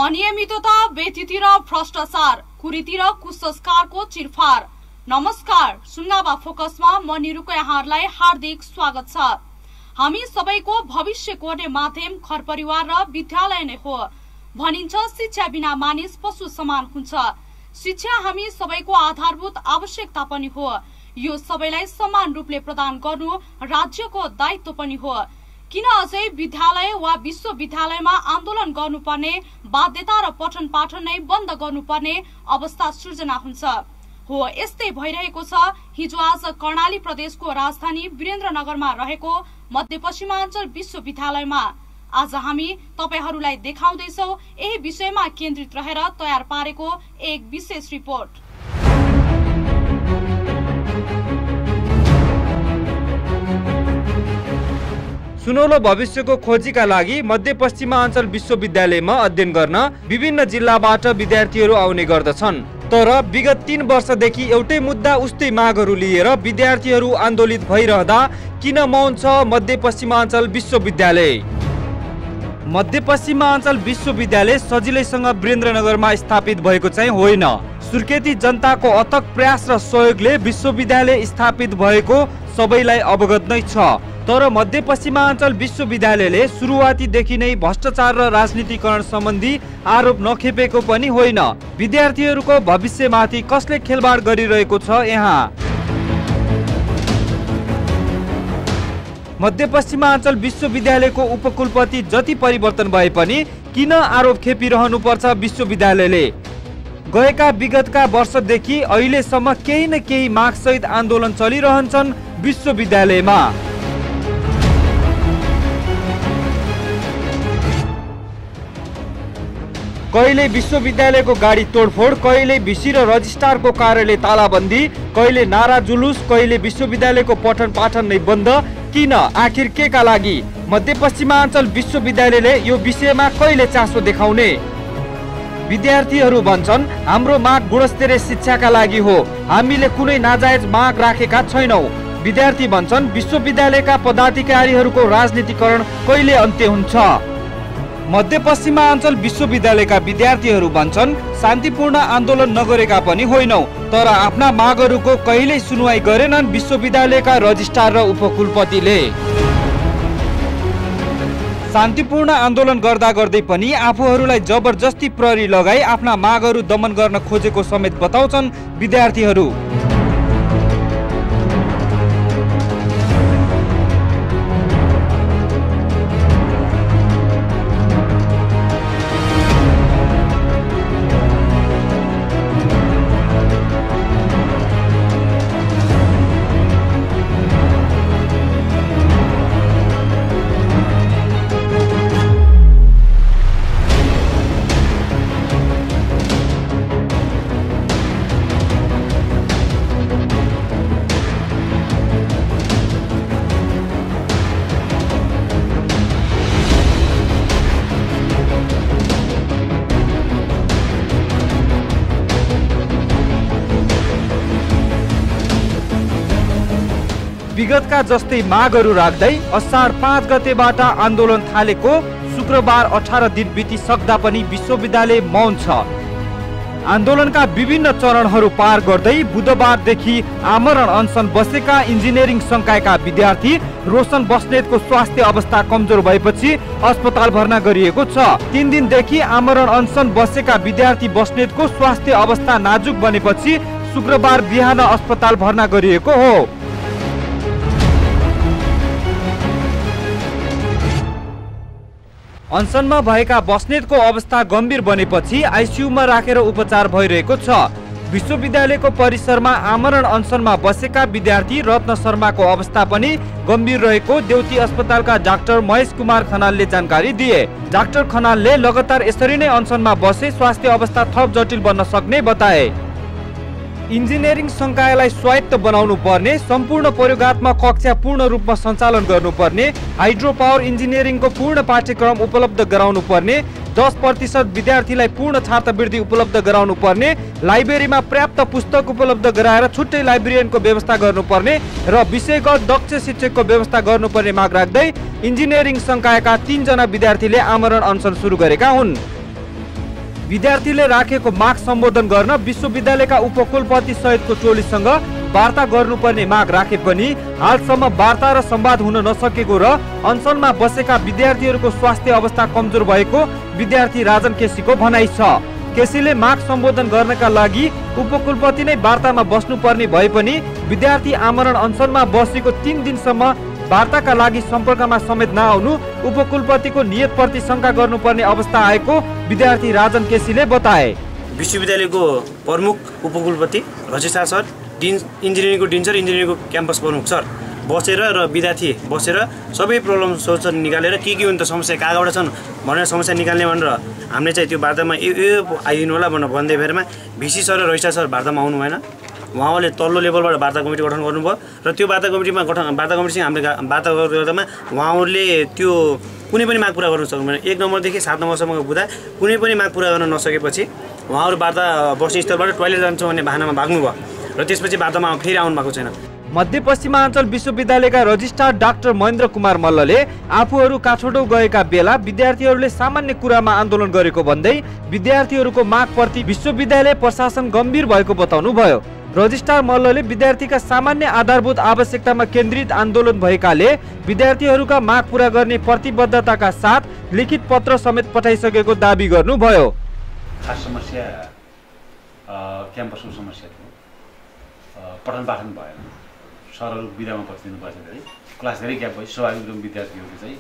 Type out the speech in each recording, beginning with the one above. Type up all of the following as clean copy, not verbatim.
अनियमितता, व्यतिथि र भ्रष्टाचार, कुरीति र कुसंस्कारको चिरफार। नमस्कार, सुन्गावा फोकसमा म निरुको यहाँहरूलाई हार्दिक स्वागत छ। हामी सबैको भविष्य कोर्ने माध्यम घर परिवार र विद्यालय नै हो। भनिन्छ शिक्षा बिना मानिस पशु समान हुन्छ। शिक्षा हामी सबैको आधारभूत आवश्यकता पनि हो। यो सबैलाई समान रूपले प्रदान गर्नु राज्यको दायित्व पनि हो। किन अझै विद्यालय वा विश्वविद्यालयमा आन्दोलन गर्नुपर्ने, बाध्यता र पठन पाठन नै बन्द गर्नुपर्ने अवस्था सृजना हुन्छ? हो, यस्तै भइरहेको छ। हिजो आज कर्णाली प्रदेशको राजधानी वीरेन्द्रनगरमा रहेको मध्यपश्चिमाञ्चल विश्वविद्यालयमा आज हामी तपाईहरूलाई देखाउँदैछौ यही विषयमा केन्द्रित रहेर तयार पारेको एक विशेष रिपोर्ट। सुनौलो भविष्यको खोजीका लागि मध्यपश्चिमाञ्चल विश्वविद्यालयमा अध्ययन गर्न विभिन्न जिल्लाबाट विद्यार्थीहरू आउने गर्दछन्। तर विगत 3 वर्षदेखि एउटै मुद्दा, उस्तै मागहरू लिएर विद्यार्थीहरू आन्दोलित भइरहँदा किन मौन छ मध्यपश्चिमाञ्चल विश्वविद्यालय? मध्यपश्चिमाञ्चल विश्वविद्यालय सजिलैसँग वीरेन्द्रनगरमा स्थापित भएको चाहिँ होइन। सुर्खेती जनताको अथक प्रयास र सहयोगले विश्वविद्यालय स्थापित भएको सबैलाई अवगत नै छ। तर मध्यपश्चिमाञ्चल विश्वविद्यालयले सुरुवातीदेखि नै भ्रष्टाचार र राजनीतिकरण सम्बन्धी आरोप नखेपेको पनि होइन। विद्यार्थीहरूको भविष्यमाथि कसले खेलबाड गरिरहेको छ यहाँ? मध्यपश्चिमाञ्चल विश्वविद्यालयको उपकुलपति जति परिवर्तन भए पनि किन आरोप खेपिरहनु पर्छ विश्वविद्यालयले? गएका विगतका वर्षदेखि अहिलेसम्म केही न केही मागसहित आन्दोलन चलिरहन्छन् विश्वविद्यालयमा। कहिले विश्वविद्यालयको गाडी तोडफोड, कहिले भिसी र रजिस्ट्रारको कार्यालय तालाबन्दी, कहिले नारा जुलुस, कहिले विश्वविद्यालयको पठन पाठन नै बन्द। किन? आखिर के का लागि? मध्यपश्चिमाञ्चल विश्वविद्यालयले यो विषयमा कहिले चासो देखाउने? विद्यार्थीहरू भन्छन् हाम्रो माग गुणस्तरीय शिक्षाका लागि हो, हामीले कुनै नाजायज माग राखेका छैनौं। विद्यार्थी भन्छन् विश्वविद्यालयका पदाधिकारीहरूको राजनीतिकरण कहिले अन्त्य हुन्छ? मध्यपश्चिमाञ्चल विश्वविद्यालयका विद्यार्थीहरू भन्छन् शान्तिपूर्ण आन्दोलन नगरेका पनि होइनौ, तर आफ्ना मागहरूको कहिल्यै सुनवाई गरेनन् विश्वविद्यालयका रजिस्ट्रार र उपकुलपतिले। शान्तिपूर्ण आन्दोलन गर्दा गर्दै पनि आफूहरूलाई जबरजस्ती प्रहरी लगाई आफ्ना मागहरू दमन गर्न खोजेको समेत बताउँछन् विद्यार्थीहरू। विगतका जस्तै मागहरू राख्दै असार 5 गतेबाट आन्दोलन थालेको शुक्रबार 18 दिन बितिसक्दा पनि विश्वविद्यालय मौन छ। आन्दोलनका विभिन्न चरणहरू पार गर्दै बुधबारदेखि आमरण अनसन बसेका इन्जिनियरिङ संकायका विद्यार्थी रोशन बस्नेतको स्वास्थ्य अवस्था कमजोर भएपछि अस्पताल भर्ना गरिएको छ। 3 दिनदेखि आमरण अनसन बसेका विद्यार्थी बस्नेतको स्वास्थ्य अवस्था नाजुक बनेपछि शुक्रबार बिहान अस्पताल भर्ना गरिएको हो। अनसनमा भएका बस्नेतको अवस्था गम्भीर बनेपछि आइसियुमा राखेर उपचार भइरहेको छ। विश्वविद्यालयको परिसरमा आमरण अनसनमा बसेका विद्यार्थी रत्न शर्माको अवस्था पनि गम्भीर रहेको देउती अस्पतालका डाक्टर महेश कुमार खनालले जानकारी दिए। डाक्टर खनालले लगातार यसरी नै अनसनमा बसे स्वास्थ्य अवस्था थप जटिल बन्न सक्ने बताए। इन्जिनियरिङ संकायलाई स्वायत्त बनाउनु पर्ने, सम्पूर्ण प्रयोगात्मक कक्षा पूर्ण रूपमा सञ्चालन गर्नुपर्ने, हाइड्रो पावर इन्जिनियरिङको पूर्ण पाठ्यक्रम उपलब्ध गराउनु पर्ने, 10% विद्यार्थीलाई पूर्ण छात्रवृत्ति उपलब्ध गराउनु पर्ने, लाइब्रेरीमा पर्याप्त पुस्तक उपलब्ध गराएर छुट्टै लाइब्रेरियनको व्यवस्था गर्नुपर्ने र विषयगत दक्ष शिक्षकको व्यवस्था गर्नुपर्ने माग राख्दै इन्जिनियरिङ संकायका 3 जना विद्यार्थीले आमरण अनसन सुरु गरेका हुन्। विद्यार्थीले राखेको माग सम्बोधन गर्न विश्वविद्यालयका उपकुलपति सहितको टोलीसँग वार्ता गर्नुपर्ने माग राखे पनि हालसम्म वार्ता र संवाद हुन नसकेको र अनसनमा बसेका विद्यार्थीहरूको स्वास्थ्य अवस्था कमजोर भएको विद्यार्थी राजन केसीको भनाइ छ। केसीले माग सम्बोधन गर्नका लागि उपकुलपति नै वार्तामा बस्नुपर्ने भए पनि विद्यार्थी आमरण अनसनमा बसेको 3 दिनसम्म वार्ताका लागि सम्पर्कमा समेत नआउनु उपकुलपतिको नियतप्रति शंका गर्नुपर्ने अवस्था आएको विद्यार्थी राजन केसीले बताए। विश्वविद्यालयको प्रमुख उपकुलपति रजिस्ट्रार सर, इन्जिनियरिङको डिन सर, इन्जिनियरिङको क्याम्पस प्रमुख सर बसेर र विद्यार्थी बसेर सबै प्रब्लम सोल्युसन निकालेर के हुन् त समस्या कहाँबाट छन् भनेर समस्या निकाल्ने भनेर हामीले चाहिँ त्यो वार्तामा यो आइदिनु होला भनेर भन्दै बेरमा भिसी सर र रजिस्ट्रार सर वार्तामा आउनु भएन। उहाँले तल्लो लेभलबाट वार्ता कमिटी गठन गर्नुभयो र त्यो वार्ता कमिटीसँग हामीले वार्ता गर्दामा उहाँहरूले त्यो कुनै पनि माग पुरा गर्न सक्नुभएन। 1 नम्बरदेखि 7 नम्बरसम्मको बुझा कुनै पनि माग पुरा गर्न नसकेपछि उहाँहरू वार्ता बस्ने स्थलबाट टोयलेट जान्छौँ भन्ने बहानामा भाग्नुभयो र त्यसपछि वार्तामा फेरि आउनु भएको छैन। मध्यपश्चिमाञ्चल विश्वविद्यालयका रजिस्ट्रार डाक्टर महेन्द्र कुमार मल्लले आफूहरू काठमाडौँ गएका बेला विद्यार्थीहरूले सामान्य कुरामा आन्दोलन गरेको भन्दै विद्यार्थीहरूको मागप्रति विश्वविद्यालय प्रशासन गम्भीर भएको बताउनुभयो। रजिस्ट्रार मल्लले विद्यार्थीका सामान्य आधारभूत आवश्यकतामा केन्द्रित आन्दोलन भएकाले विद्यार्थीहरूका माग पूरा गर्ने प्रतिबद्धताका साथ लिखित पत्र समेत पठाइसकेको दाबी गर्नुभयो। खास समस्या क्याम्पसको समस्या थियो। पठन पाठन भएन, सरहरू बिदामा बस्दिनु भएछ, धेरै क्लास धेरै ग्याप भयो। स्वाभाविक रूपमा विद्यार्थीहरू चाहिँ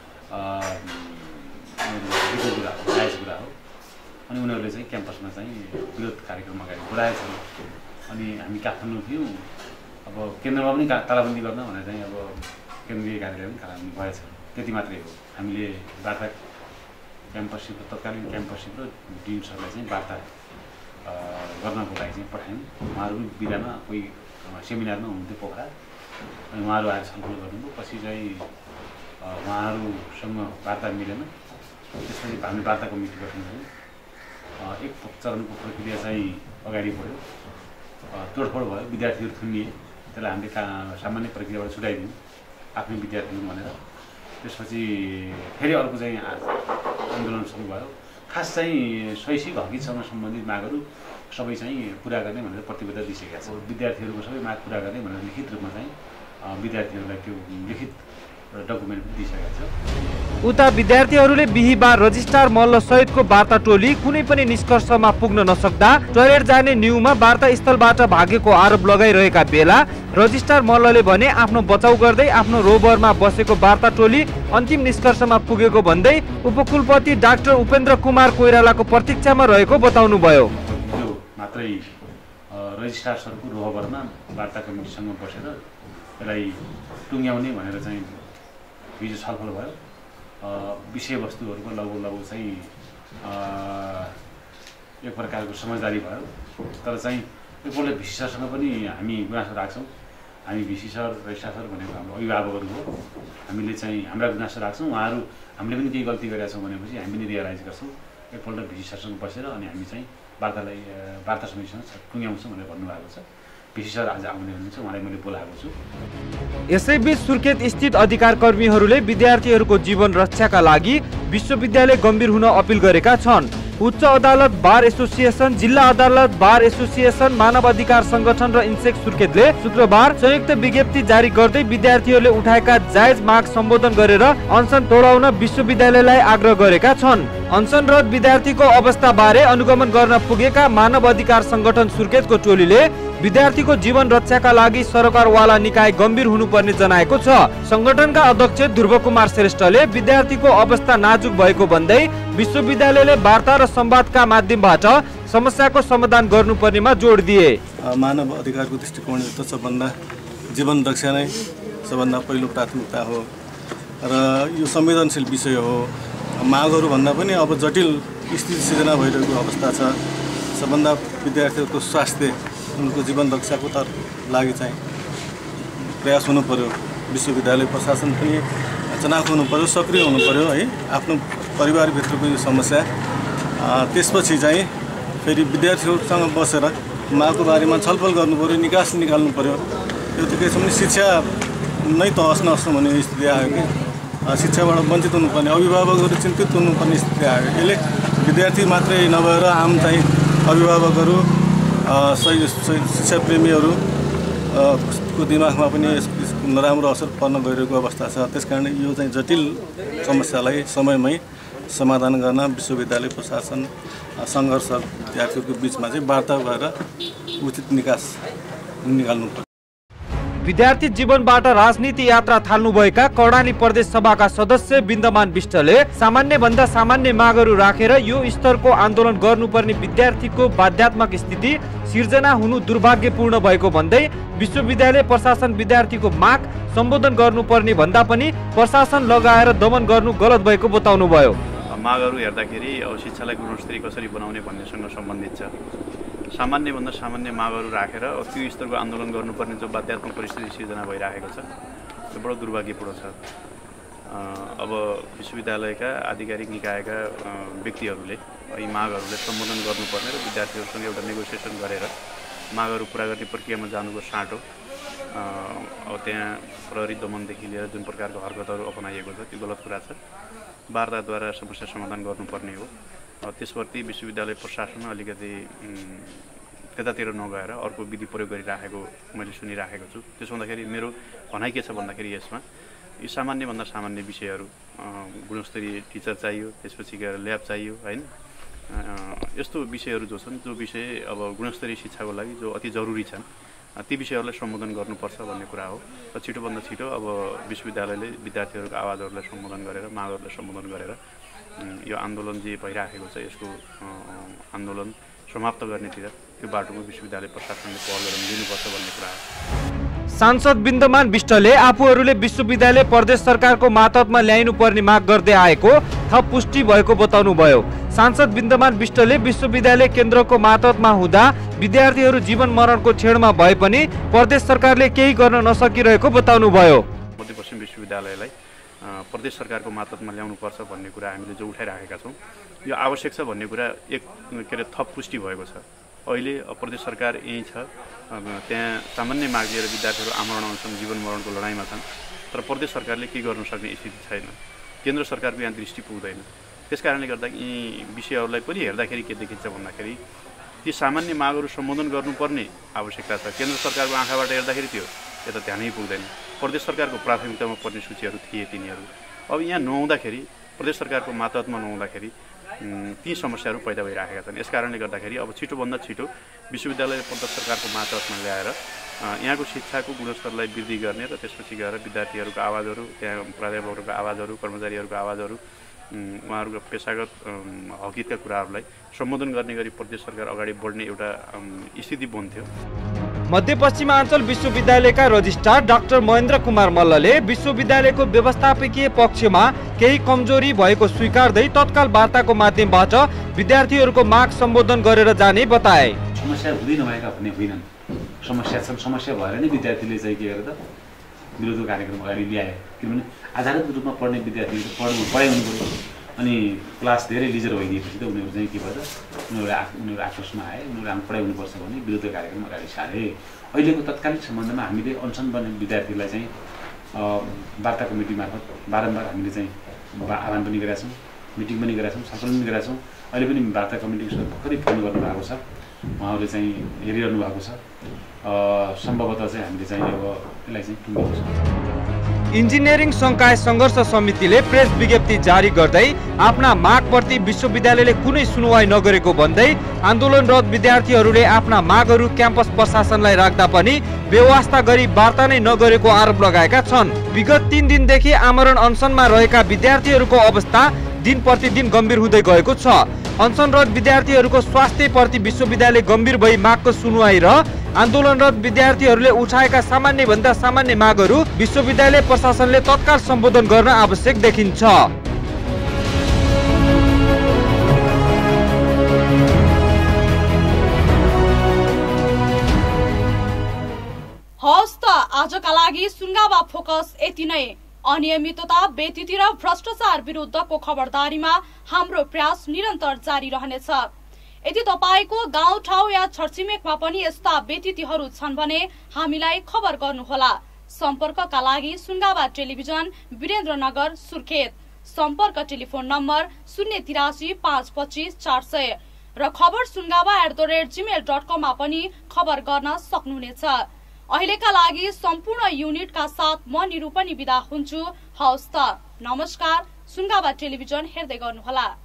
जायज कुरा हो अनि उनीहरूले चाहिँ क्याम्पसमा चाहिँ विरोध कार्यक्रम अगाडि बढाएछन्। अनि हामी काठमाडौँ थियौँ, अब केन्द्रमा पनि तालाबन्दी गर्न भनेर चाहिँ अब केन्द्रीय कार्यालय पनि तालाबन्दी भएछ। त्यति मात्रै हो। हामीले वार्ता क्याम्पससित तत्कालीन क्याम्पससित डिन सरलाई चाहिँ वार्ता गर्नको लागि चाहिँ पठायौँ। उहाँहरू पनि बिदामा कोही सेमिनारमा हुनुहुन्थ्यो पोखरा, अनि उहाँहरू आएर छलफल गर्नुभयो। पछि चाहिँ उहाँहरूसँग वार्ता मिलेन। त्यसपछि हामीले वार्ता कमिटी गठन गऱ्यौँ। एक चरणको प्रक्रिया चाहिँ अगाडि बढ्यो, तोडफोड भयो, विद्यार्थीहरू थुनिए। त्यसलाई हामीले सामान्य प्रक्रियाबाट छुटाइदियौँ आफ्नै विद्यार्थीहरू भनेर। त्यसपछि फेरि अर्को चाहिँ आन्दोलन सुरु भयो। खास चाहिँ शैक्षिक हकितसँग सम्बन्धित मागहरू सबै चाहिँ पुरा गर्ने भनेर प्रतिबद्धता दिइसकेका छ। विद्यार्थीहरूको सबै माग पुरा गर्ने भनेर लिखित रूपमा चाहिँ विद्यार्थीहरूलाई त्यो लिखित डकुमेन्ट दिइसकेका छ। उता विद्यार्थीहरूले बिहीबार रजिस्ट्रार मल्ल सहितको वार्ता टोली कुनै पनि निष्कर्षमा पुग्न नसक्दा टोयलेट जाने न्युमा वार्ता स्थलबाट भागेको आरोप लगाइरहेका बेला रजिस्ट्रार मल्लले भने आफ्नो बचाउ गर्दै आफ्नो रोबरमा बसेको वार्ता टोली अन्तिम निष्कर्षमा पुगेको भन्दै उपकुलपति डाक्टर उपेन्द्र कुमार कोइरालाको प्रतीक्षामा रहेको बताउनुभयो। यो मात्रै रजिस्ट्रार सरको रोबरमा वार्ता कमिटीसँग बसेर यसलाई टुङ्ग्याउने भनेर चाहिँ हिजो छलफल भयो। विषयवस्तुहरूको लगभग चाहिँ एक प्रकारको समझदारी भयो। तर चाहिँ एकपल्ट भिसी सरसँग पनि हामी गुनासो राख्छौँ। हामी भिसी सर, रजिस्ट्रार सर भनेको हाम्रो अभिभावकहरू हो। हामीले चाहिँ हाम्रा गुनासो राख्छौँ। उहाँहरू हामीले पनि केही गल्ती गरेका छौँ भनेपछि हामी पनि रियलाइज गर्छौँ। एकपल्ट भिसी सरसँग बसेर अनि हामी चाहिँ वार्ता समितिसँग टुङ्ग्याउँछौँ भनेर भन्नुभएको छ। भिसी सर आज आउने हुनुहुन्छ, उहाँलाई मैले बोलाएको छु। यसैबीच सुर्खेत स्थित अधिकार कर्मीहरूले विद्यार्थीहरूको जीवन रक्षाका लागि विश्वविद्यालय गम्भीर हुन अपिल गरेका छन्। उच्च अदालत, बार एसोसिएसन, जिल्ला अदालत, बार एसोसिएसन, मानव अधिकार संगठन र इन्सेक सुर्खेतले शुक्रबार संयुक्त विज्ञप्ति जारी गर्दै विद्यार्थीहरूले उठाएका जायज माग सम्बोधन गरेर अनसन तोडाउन विश्वविद्यालयलाई आग्रह गरेका छन्। अनसनरत विद्यार्थीको अवस्था बारे अनुगमन गर्न पुगेका मानव अधिकार संगठन सुर्खेतको टोलीले विद्यार्थीको जीवन रक्षाका लागि सरकारवाला निकाय गम्भीर हुनुपर्ने जनाएको छ। संगठनका अध्यक्ष ध्रुव कुमार श्रेष्ठले विद्यार्थीको अवस्था नाजुक भएको भन्दै विश्वविद्यालयले वार्ता र संवादका माध्यमबाट समस्याको समाधान गर्नुपर्नेमा जोड दिए। मानव अधिकारको दृष्टिकोणले त सबभन्दा जीवन रक्षा नै सबभन्दा पहिलो प्राथमिकता हो र यो संवेदनशील विषय हो। मागहरू भन्दा पनि अब जटिल स्थिति सिर्जना भइरहेको अवस्था छ। सबभन्दा विद्यार्थीहरूको स्वास्थ्य, उनको जीवन रक्षाको लागि चाहिँ प्रयास हुनु पर्यो। विश्वविद्यालय प्रशासन पनि चनाखो हुनु पर्यो, सक्रिय हुनु पर्यो है आफ्नो परिवारभित्रको यो समस्या। त्यसपछि चाहिँ फेरि विद्यार्थीहरूसँग बसेर मागको बारेमा छलफल गर्नु पर्यो, निकास निकाल्नु पर्यो। यो त के छ भने शिक्षा नै तहस नहस भन्ने स्थिति आयो कि शिक्षाबाट वञ्चित हुनुपर्ने, अभिभावकहरू चिन्तित हुनुपर्ने स्थिति आयो। यसले विद्यार्थी मात्रै नभएर आम चाहिँ अभिभावकहरू शिक्षाप्रेमीहरू को दिमागमा पनि यसको नराम्रो असर पर्न गइरहेको अवस्था छ। त्यसकारण यो चाहिँ जटिल समस्यालाई समयमै समाधान गर्न विश्वविद्यालय प्रशासन सङ्घर्ष विद्यार्थीहरूको बिचमा चाहिँ वार्ता भएर उचित निकास निकाल्नुपर्छ। विद्यार्थी जीवनबाट राजनीति यात्रा थाल्नुभएका कर्णाली प्रदेश सभाका सदस्य बिन्दमान विष्टले सामान्य भन्दा सामान्य मागहरू राखेर यो स्तरको आन्दोलन गर्नुपर्ने विद्यार्थीको बाध्यात्मक स्थिति सिर्जना हुनु दुर्भाग्यपूर्ण भएको भन्दै विश्वविद्यालय प्रशासन विद्यार्थीको माग सम्बोधन गर्नुपर्ने भन्दा पनि प्रशासन लगाएर दमन गर्नु गलत भएको बताउनुभयो। मागहरू हेर्दाखेरि अब शिक्षालाई गुणस्तरीय कसरी बनाउने भन्नेसँग सम्बन्धित छ। सामान्यभन्दा सामान्य मागहरू राखेर त्यो स्तरको आन्दोलन गर्नुपर्ने जो बाध्यात्मक परिस्थिति सिर्जना भइरहेको छ त्यो बडो दुर्भाग्यपूर्ण छ। अब विश्वविद्यालयका आधिकारिक निकायका व्यक्तिहरूले यी मागहरूलाई सम्बोधन गर्नुपर्ने र विद्यार्थीहरूसँग एउटा नेगोसिएसन गरेर मागहरू पुरा गर्ने प्रक्रियामा जानुको साटो अब त्यहाँ प्रहरी दमनदेखि लिएर जुन प्रकारको हरकतहरू अपनाइएको छ त्यो गलत कुरा छ। वार्ताद्वारा समस्या समाधान गर्नुपर्ने हो। त्यसप्रति विश्वविद्यालय प्रशासन अलिकति त्यतातिर नगएर अर्को विधि प्रयोग गरिराखेको मैले सुनिराखेको छु। त्यसो हुँदाखेरि मेरो भनाइ के छ भन्दाखेरि यसमा यी सामान्यभन्दा सामान्य विषयहरू गुणस्तरीय टिचर चाहियो, त्यसपछि गएर ल्याब चाहियो हैन, यस्तो विषयहरू जो छन् जो विषय अब गुणस्तरीय शिक्षाको लागि जो अति जरुरी छन् ती विषयहरूलाई सम्बोधन गर्नुपर्छ भन्ने कुरा हो। र छिटोभन्दा छिटो अब विश्वविद्यालयले विद्यार्थीहरूको आवाजहरूलाई सम्बोधन गरेर मागहरूलाई सम्बोधन गरेर यो आन्दोलन जे भइराखेको छ यसको आन्दोलन समाप्त गर्नेतिर त्यो बाटोमा विश्वविद्यालय प्रशासनले पहल गर्न दिनुपर्छ भन्ने कुरा हो। सांसद बिन्दमान विष्टले आफूहरूले विश्वविद्यालय प्रदेश सरकारको मातहतमा ल्याइनु पर्ने माग गर्दै आएको थप पुष्टि भएको बताउनुभयो। सांसद बिन्दमान विष्टले विश्वविद्यालय केन्द्रको मातहतमा हुँदा विद्यार्थीहरू जीवन मरणको छेडमा भए पनि प्रदेश सरकारले केही गर्न नसकिरहेको बताउनुभयो। मध्यपश्चिम विश्वविद्यालयलाई प्रदेश सरकारको मातहतमा ल्याउनुपर्छ भन्ने कुरा हामीले जो उठाइराखेका छौँ यो आवश्यक छ भन्ने कुरा एक के अरे थप पुष्टि भएको छ। अहिले प्रदेश सरकार यही छ, त्यहाँ सामान्य माग लिएर विद्यार्थीहरू आमरण अनसन जीवन मरणको लडाइँमा छन्, तर प्रदेश सरकारले के गर्न सक्ने स्थिति छैन। केन्द्र सरकारको यहाँ दृष्टि पुग्दैन। त्यसकारणले गर्दा यी विषयहरूलाई पनि हेर्दाखेरि के देखिन्छ भन्दाखेरि ती सामान्य मागहरू सम्बोधन गर्नुपर्ने आवश्यकता छ। केन्द्र सरकारको आँखाबाट हेर्दाखेरि त्यो यता ध्यानै पुग्दैन। प्रदेश सरकारको प्राथमिकतामा पर्ने सूचीहरू थिए तिनीहरू अब यहाँ नहुँदाखेरि प्रदेश सरकारको मातहतमा नहुँदाखेरि ती समस्याहरू पैदा भइराखेका छन्। यसकारणले गर्दाखेरि अब छिटोभन्दा छिटो विश्वविद्यालय प्रदेश सरकारको मातहतमा ल्याएर यहाँको शिक्षाको गुणस्तरलाई वृद्धि गर्ने र त्यसपछि गएर विद्यार्थीहरूको आवाजहरू, त्यहाँ प्राध्यापकहरूको आवाजहरू, कर्मचारीहरूको आवाजहरू, उहाँहरूको पेसागत हकितका कुराहरूलाई सम्बोधन गर्ने गरी प्रदेश सरकार अगाडि बढ्ने एउटा स्थिति बन्थ्यो। मध्यपश्चिमाञ्चल विश्वविद्यालयका रजिस्ट्रार डाक्टर महेन्द्र कुमार मल्लले विश्वविद्यालयको व्यवस्थापकीय पक्षमा केही कमजोरी भएको स्वीकार्दै तत्काल वार्ताको माध्यमबाट विद्यार्थीहरूको माग सम्बोधन गरेर जाने बताए। समस्या हुँदै नभएका भन्ने होइनन्, समस्या छन्। समस्या भएर नै विद्यार्थीले चाहिँ के गरेर विरोधको कार्यक्रम अगाडि ल्याए। किनभने आधारित रूपमा पढ्ने विद्यार्थीहरू पढाइ हुनु पऱ्यो अनि क्लास धेरै लिजर भइदिएपछि त उनीहरू चाहिँ के भएर उनीहरू आक्रोशमा आए, उनीहरू हाम्रो पढाइ हुनुपर्छ भने विरोधको कार्यक्रम अगाडि सारे। अहिलेको तत्कालीन सम्बन्धमा हामीले अनसन बन्ने विद्यार्थीलाई चाहिँ वार्ता कमिटी मार्फत बारम्बार हामीले चाहिँ आह्वान पनि गरेका छौँ, मिटिङ पनि गरेका छौँ, छलफल पनि गरेका छौँ। अहिले पनि वार्ता कमिटीको भर्खरै फोन गर्नुभएको छ, उहाँहरूले चाहिँ हेरिरहनु भएको छ। सम्भवतः चाहिँ हामीले चाहिँ अब यसलाई चाहिँ टुङ्गिएको छ। इन्जिनियरिङ संकाय सङ्घर्ष समितिले प्रेस विज्ञप्ति जारी गर्दै आफ्ना मागप्रति विश्वविद्यालयले कुनै सुनवाई नगरेको भन्दै आन्दोलनरत विद्यार्थीहरूले आफ्ना मागहरू क्याम्पस प्रशासनलाई राख्दा पनि व्यवस्था गरी वार्ता नै नगरेको आरोप लगाएका छन्। विगत 3 दिनदेखि आमरण अनसनमा रहेका विद्यार्थीहरूको अवस्था दिन प्रतिदिन गम्भीर हुँदै गएको छ। अनसनरत विद्यार्थीहरूको स्वास्थ्यप्रति विश्वविद्यालय गम्भीर भई मागको सुनवाई र आन्दोलनरत विद्यार्थीहरूले उठाएका सामान्य भन्दा सामान्य मागहरू विश्वविद्यालय प्रशासनले तत्काल सम्बोधन गर्न आवश्यक देखिन्छ। हवस् त आजका लागि सुनगावा फोकस यति नै। अनियमितता, बेतिथि र भ्रष्टाचार विरुद्धको खबरदारीमा हाम्रो प्रयास निरन्तर जारी रहनेछ। यदि तपाईको गाउँठाउँ या छरछिमेकमा पनि यस्ता बेतिथिहरू छन् भने हामीलाई खबर गर्नुहोला। सम्पर्कका लागि सुनगावा टेलिभिजन, वीरेन्द्रनगर, सुर्खेत सम्पर्क टेलिफोन नम्बर 083 525 400 र खबर sungawa@gmail.com मा पनि खबर गर्न सक्नुहुनेछ। अहिलेका लागि सम्पूर्ण युनिटका साथ म निरूपनी बिदा हुन्छु। हवस् त, नमस्कार। सुनगावा टेलिभिजन हेर्दै गर्नुहोला।